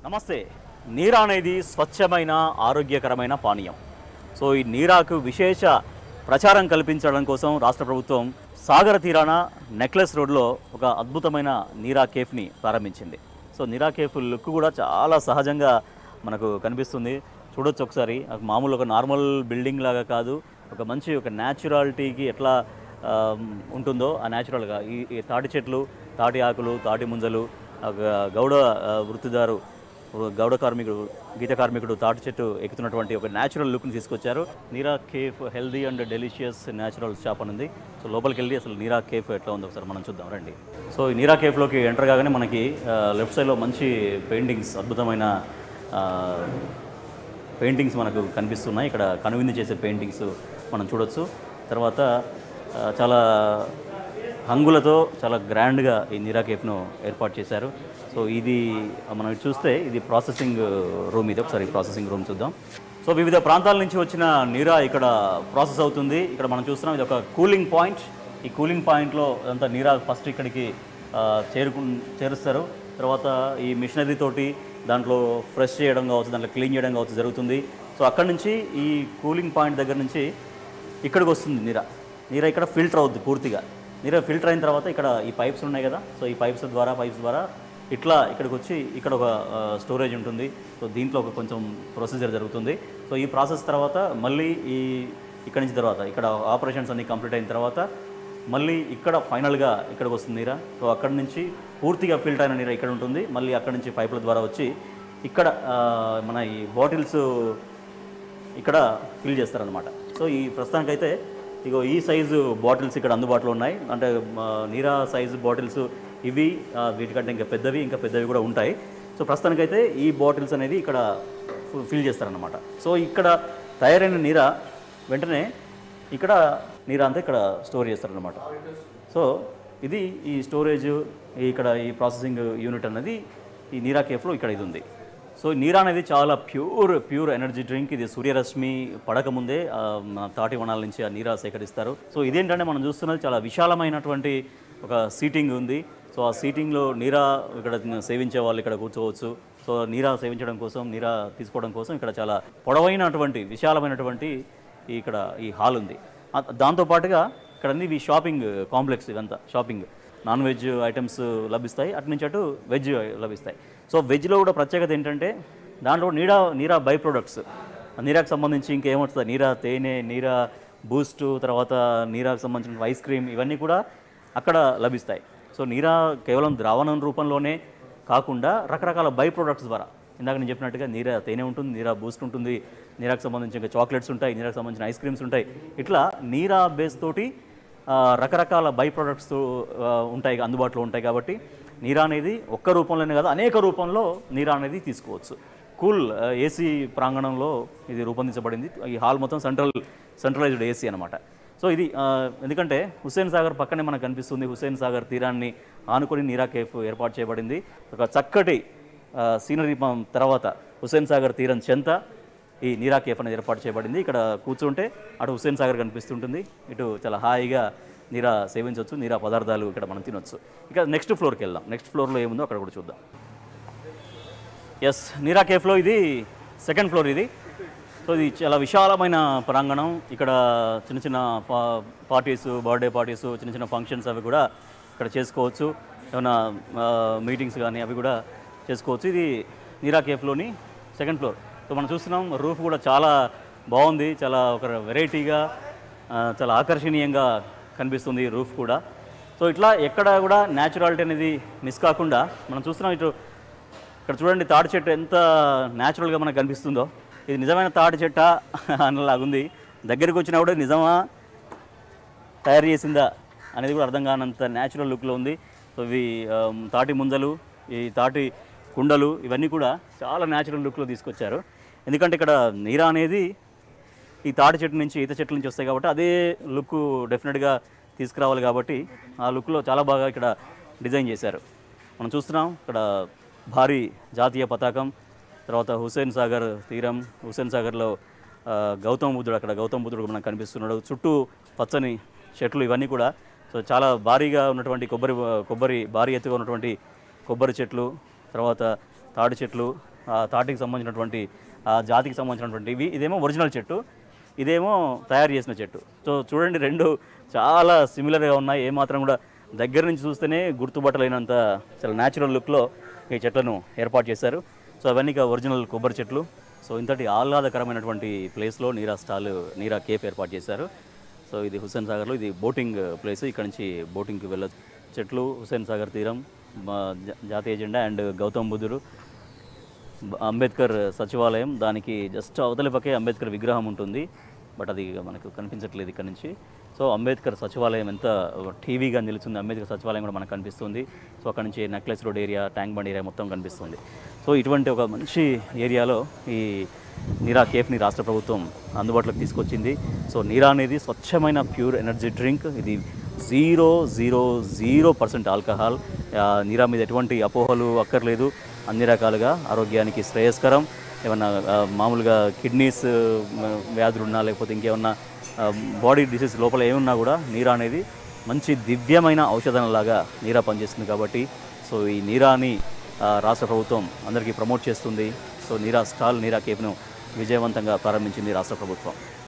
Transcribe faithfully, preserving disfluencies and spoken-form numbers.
నమస్తే. నీరా అనేది స్వచ్ఛమైన ఆరోగ్యకరమైన పానీయం. సో ఈ నీరాకు విశేష ప్రచారం కల్పించడం కోసం రాష్ట్ర ప్రభుత్వం సాగర తీరాన నెక్లెస్ రోడ్లో ఒక అద్భుతమైన నీరా కేఫ్ని ప్రారంభించింది. సో నీరా కేఫ్ లుక్ కూడా చాలా సహజంగా మనకు కనిపిస్తుంది. చూడొచ్చు ఒకసారి. మామూలు ఒక నార్మల్ బిల్డింగ్ లాగా కాదు, ఒక మంచి ఒక న్యాచురాలిటీకి ఎట్లా ఉంటుందో ఆ న్యాచురల్గా ఈ తాటి చెట్లు, తాటి ఆకులు, తాటి ముంజలు, గౌడ వృత్తిదారు గౌడ కార్మికుడు గీత కార్మికుడు తాటి చెట్టు ఎక్కుతున్నటువంటి ఒక న్యాచురల్ లుక్ని తీసుకొచ్చారు. Neera cafe healthy and delicious natural shop అని ఉంది. సో లోపలికి వెళ్ళి అసలు నీరా కేఫ్ ఎట్లా ఉందో ఒకసారి మనం చూద్దాం రండి. సో ఈ నీరా కేఫ్లోకి ఎంటర్ కాగానే మనకి లెఫ్ట్ సైడ్లో మంచి పెయింటింగ్స్, అద్భుతమైన పెయింటింగ్స్ మనకు కనిపిస్తున్నాయి. ఇక్కడ కనువిందు చేసే పెయింటింగ్స్ మనం చూడొచ్చు. తర్వాత చాలా హంగులతో చాలా గ్రాండ్గా ఈ నీరా కేఫ్ను ఏర్పాటు చేశారు. సో ఇది మనం చూస్తే ఇది ప్రాసెసింగ్ రూమ్. ఇది ఒకసారి ప్రాసెసింగ్ రూమ్ చూద్దాం. సో వివిధ ప్రాంతాల నుంచి వచ్చిన నీరా ఇక్కడ ప్రాసెస్ అవుతుంది. ఇక్కడ మనం చూస్తున్నాం ఇది ఒక కూలింగ్ పాయింట్. ఈ కూలింగ్ పాయింట్లో అంతా నీరా ఫస్ట్ ఇక్కడికి చేరుకు చేరుస్తారు. తర్వాత ఈ మిషనరీ తోటి దాంట్లో ఫ్రెష్ చేయడం కావచ్చు, దాంట్లో క్లీన్ చేయడం కావచ్చు జరుగుతుంది. సో అక్కడి నుంచి ఈ కూలింగ్ పాయింట్ దగ్గర నుంచి ఇక్కడికి వస్తుంది నీరా. నీరా ఇక్కడ ఫిల్టర్ అవుద్ది పూర్తిగా. నీరా ఫిల్టర్ అయిన తర్వాత ఇక్కడ ఈ పైప్స్ ఉన్నాయి కదా, సో ఈ పైప్స్ ద్వారా పైప్స్ ద్వారా ఇట్లా ఇక్కడికి వచ్చి ఇక్కడ ఒక స్టోరేజ్ ఉంటుంది. సో దీంట్లో ఒక కొంచెం ప్రొసీజర్ జరుగుతుంది. సో ఈ ప్రాసెస్ తర్వాత మళ్ళీ ఈ ఇక్కడి నుంచి తర్వాత ఇక్కడ ఆపరేషన్స్ అన్నీ కంప్లీట్ అయిన తర్వాత మళ్ళీ ఇక్కడ ఫైనల్గా ఇక్కడికి వస్తుంది నీరా. సో అక్కడి నుంచి పూర్తిగా ఫిల్టర్ అయిన నీరా ఇక్కడ ఉంటుంది. మళ్ళీ అక్కడి నుంచి పైపుల ద్వారా వచ్చి ఇక్కడ మన ఈ బాటిల్స్ ఇక్కడ ఫిల్ చేస్తారనమాట. సో ఈ ప్రస్తుతానికైతే ఇగో ఈ సైజు బాటిల్స్ ఇక్కడ అందుబాటులో ఉన్నాయి. అంటే నీరా సైజు బాటిల్స్ ఇవి, వీటికంటే ఇంకా పెద్దవి ఇంకా పెద్దవి కూడా ఉంటాయి. సో ప్రస్తుతానికైతే ఈ బాటిల్స్ అనేది ఇక్కడ ఫిల్ చేస్తారనమాట. సో ఇక్కడ తయారైన నీరా వెంటనే ఇక్కడ నీరా అంతా ఇక్కడ స్టోర్ చేస్తారనమాట. సో ఇది ఈ స్టోరేజ్, ఇక్కడ ఈ ప్రాసెసింగ్ యూనిట్ అనేది ఈ నీరా కేఫ్లో ఇక్కడ ఇది ఉంది. సో నీరా అనేది చాలా ప్యూర్ ప్యూర్ ఎనర్జీ డ్రింక్. ఇది సూర్యరశ్మి పడకముందే తాటి వనాల నుంచి ఆ నీరా సేకరిస్తారు. సో ఇదేంటంటే మనం చూస్తున్నది చాలా విశాలమైనటువంటి ఒక సీటింగ్ ఉంది. సో ఆ సీటింగ్లో నీరా ఇక్కడ సేవించే వాళ్ళు ఇక్కడ కూర్చోవచ్చు. సో నీరా సేవించడం కోసం, నీరా తీసుకోవడం కోసం ఇక్కడ చాలా పొడవైనటువంటి విశాలమైనటువంటి ఇక్కడ ఈ హాల్ ఉంది. దాంతోపాటుగా ఇక్కడ అన్ని ఇవి షాపింగ్ కాంప్లెక్స్, ఇదంతా షాపింగ్. నాన్ వెజ్ ఐటమ్స్ లభిస్తాయి, అటు నుంచి అటు వెజ్ లభిస్తాయి. సో వెజ్లో కూడా ప్రత్యేకత ఏంటంటే దాంట్లో నీరా నీరా బై ప్రొడక్ట్స్, నీరాకు సంబంధించి ఇంకేమవుతుంది, నీరా తేనె, నీరా బూస్టు, తర్వాత నీరాకు సంబంధించిన ఐస్ క్రీమ్, ఇవన్నీ కూడా అక్కడ లభిస్తాయి. సో నీరా కేవలం ద్రావణం రూపంలోనే కాకుండా రకరకాల బై ప్రొడక్ట్స్ ద్వారా, ఇందాక నేను చెప్పినట్టుగా నీరా తేనె ఉంటుంది, నీరా బూస్ట్ ఉంటుంది, నీరాకు సంబంధించి ఇంకా చాక్లెట్స్ ఉంటాయి, నీరాకు సంబంధించిన ఐస్ క్రీమ్స్ ఉంటాయి. ఇట్లా నీరా బేస్ తోటి రకరకాల బై ప్రొడక్ట్స్ ఉంటాయి, అందుబాటులో ఉంటాయి. కాబట్టి నీరా అనేది ఒక్క రూపంలోనే కాదు, అనేక రూపంలో నీరా అనేది తీసుకోవచ్చు. కూల్ ఏసీ ప్రాంగణంలో ఇది రూపొందించబడింది. ఈ హాల్ మొత్తం సెంట్రల్ సెంట్రలైజ్డ్ ఏసీ అనమాట. సో ఇది ఎందుకంటే హుస్సేన్ సాగర్ పక్కనే మనకు కనిపిస్తుంది. హుస్సేన్ సాగర్ తీరాన్ని ఆనుకొని నీరా కేఫ్ ఏర్పాటు చేయబడింది. ఒక చక్కటి సీనరీ తర్వాత హుస్సేన్ సాగర్ తీరం చెంత ఈ నీరా కేఫ్ అనేది ఏర్పాటు చేయబడింది. ఇక్కడ కూర్చుంటే అటు హుస్సేన్ సాగర్ కనిపిస్తుంటుంది, ఇటు చాలా హాయిగా నీరా సేవించవచ్చు, నీరా పదార్థాలు ఇక్కడ మనం తినొచ్చు. ఇక నెక్స్ట్ ఫ్లోర్కి వెళ్దాం. నెక్స్ట్ ఫ్లోర్లో ఏముందో అక్కడ కూడా చూద్దాం. ఎస్, నీరా కేఫ్లో ఇది సెకండ్ ఫ్లోర్. ఇది సో ఇది చాలా విశాలమైన ప్రాంగణం. ఇక్కడ చిన్న చిన్న పార్టీస్, బర్త్డే పార్టీస్, చిన్న చిన్న ఫంక్షన్స్ అవి కూడా ఇక్కడ చేసుకోవచ్చు. ఏమైనా మీటింగ్స్ కానీ అవి కూడా చేసుకోవచ్చు. ఇది నీరా కేఫ్లోని సెకండ్ ఫ్లోర్. సో మనం చూస్తున్నాం రూఫ్ కూడా చాలా బాగుంది, చాలా ఒక వెరైటీగా, చాలా ఆకర్షణీయంగా కనిపిస్తుంది రూఫ్ కూడా. సో ఇట్లా ఎక్కడ కూడా న్యాచురాలిటీ అనేది మిస్ కాకుండా మనం చూస్తున్నాం. ఇటు ఇక్కడ చూడండి, తాటి చెట్టు ఎంత న్యాచురల్గా మనకు కనిపిస్తుందో. ఇది నిజమైన తాటి చెట్ట అన్నలాగుంది. దగ్గరికి వచ్చినా కూడా నిజమా తయారు చేసిందా అనేది కూడా అర్థం కానంత న్యాచురల్ లుక్లో ఉంది. సో ఇవి తాటి ముంజలు, ఈ తాటి కుండలు, ఇవన్నీ కూడా చాలా న్యాచురల్ లుక్లో తీసుకొచ్చారు. ఎందుకంటే ఇక్కడ నీరా అనేది ఈ తాటి చెట్టు నుంచి, ఈత చెట్ల నుంచి వస్తాయి కాబట్టి అదే లుక్ డెఫినెట్గా తీసుకురావాలి. కాబట్టి ఆ లుక్లో చాలా బాగా ఇక్కడ డిజైన్ చేశారు. మనం చూస్తున్నాం ఇక్కడ భారీ జాతీయ పతాకం, తర్వాత హుస్సేన్ సాగర్ తీరం, హుస్సేన్ సాగర్లో గౌతమ బుద్ధుడు, అక్కడ గౌతమ బుద్ధుడు మనకు కనిపిస్తున్నాడు. చుట్టూ పచ్చని చెట్లు, ఇవన్నీ కూడా సో చాలా భారీగా ఉన్నటువంటి కొబ్బరి కొబ్బరి భారీ ఎత్తుగా ఉన్నటువంటి కొబ్బరి చెట్లు, తర్వాత తాడి చెట్లు, ఆ తాటికి సంబంధించినటువంటి ఆ జాతికి సంబంధించినటువంటివి. ఇదేమో ఒరిజినల్ చెట్టు, ఇదేమో తయారు చేసిన చెట్టు. సో చూడండి, రెండు చాలా సిమిలర్గా ఉన్నాయి. ఏమాత్రం కూడా దగ్గర నుంచి చూస్తేనే గుర్తుపట్టలేనంత చాలా న్యాచురల్ లుక్లో ఈ చెట్లను ఏర్పాటు చేశారు. సో అవన్నీ ఒరిజినల్ కొబ్బరి చెట్లు. సో ఇంతటి ఆహ్లాదకరమైనటువంటి ప్లేస్లో నీరా స్టాల్, నీరా కేఫ్ ఏర్పాటు చేశారు. సో ఇది హుస్సేన్ సాగర్లో, ఇది బోటింగ్ ప్లేస్. ఇక్కడ నుంచి బోటింగ్కి వెళ్ళ చెట్లు, హుస్సేన్ సాగర్ తీరం, జాతీయ జెండా అండ్ గౌతమ్ బుద్ధుడు, అంబేద్కర్ సచివాలయం, దానికి జస్ట్ అవతలి పక్కే అంబేద్కర్ విగ్రహం ఉంటుంది, బట్ అది మనకు కనిపించట్లేదు ఇక్కడ నుంచి. సో అంబేద్కర్ సచివాలయం ఎంత టీవీగా నిలుస్తుంది, అంబేద్కర్ సచివాలయం కూడా మనకు కనిపిస్తుంది. సో అక్కడ నుంచి necklace road area, tank bund area మొత్తం కనిపిస్తుంది. సో ఇటువంటి ఒక మంచి ఏరియాలో ఈ నీరా కేఫ్ని రాష్ట్ర ప్రభుత్వం అందుబాటులోకి తీసుకొచ్చింది. సో నీరా అనేది స్వచ్ఛమైన ప్యూర్ ఎనర్జీ డ్రింక్. ఇది zero zero zero percent alcohol. Neera మీద ఎటువంటి అపోహలు అక్కర్లేదు. అన్ని రకాలుగా ఆరోగ్యానికి శ్రేయస్కరం. ఏమన్నా మామూలుగా కిడ్నీస్ వ్యాధులు ఉన్నా, లేకపోతే ఇంకేమన్నా బాడీ డిసీజ్ లోపల ఏమున్నా కూడా నీరా అనేది మంచి దివ్యమైన ఔషధంలాగా నీరా పనిచేస్తుంది. కాబట్టి సో ఈ నీరాని రాష్ట్ర ప్రభుత్వం అందరికీ ప్రమోట్ చేస్తుంది. సో నీరా స్టాల్, నీరా కేఫ్ను విజయవంతంగా ప్రారంభించింది రాష్ట్ర ప్రభుత్వం.